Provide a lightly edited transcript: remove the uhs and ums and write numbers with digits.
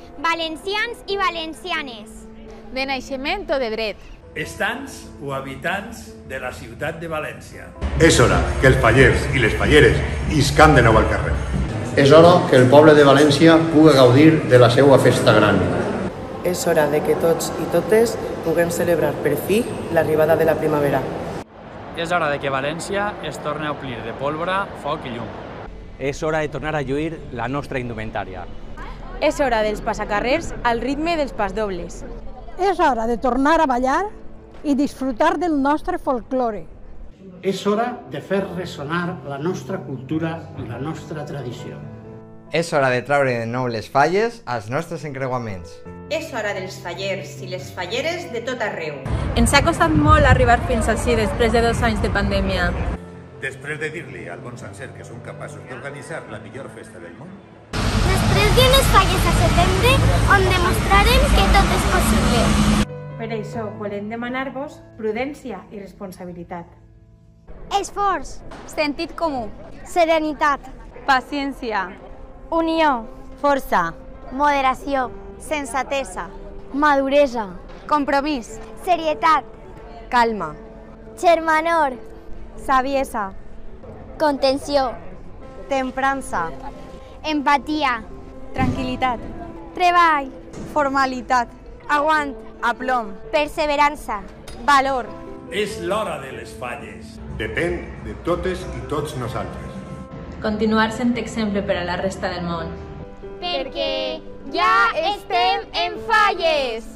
valencians i valencianes, de naixement o de dret, estants o habitants de la ciutat de València. És hora que els fallers i les falleres iscan de nou al carrer. És hora que el poble de València pugui gaudir de la seva festa gran. És hora de que tots i totes puguem celebrar per fi l'arribada de la primavera. És hora de que València es torni a omplir de pólvora, foc i llum. És hora de tornar a lluir la nostra indumentària. és hora dels passacarrers al ritme dels pasdobles. És hora de tornar a ballar i disfrutar del nostre folklore. És hora de fer ressonar la nostra cultura i la nostra tradició. És hora de traure de nou les falles als nostres encreuaments. És hora dels fallers i les falleres de tot arreu. Ens ha costat molt arribar fins així després de 2 anys de pandèmia. Després de dir-li al món sencer que som capaços d'organitzar la millor festa del món. Després d'unes falles a setembre on demostrarem que tot és possible. Per això volem demanar-vos prudència i responsabilitat. Esforç, Sentit comú, serenitat, paciència, unió, força, moderació, sensatesa, maduresa, compromís, serietat, calma, germanor, saviesa, contenció, temprança, empatia, tranquil·litat, treball, formalitat, aguant, aplom, perseverança, valor. És l'hora de les falles. Depèn de totes i tots nosaltres. Continuar sent exemple per a la resta del món. Perquè ja estem en falles!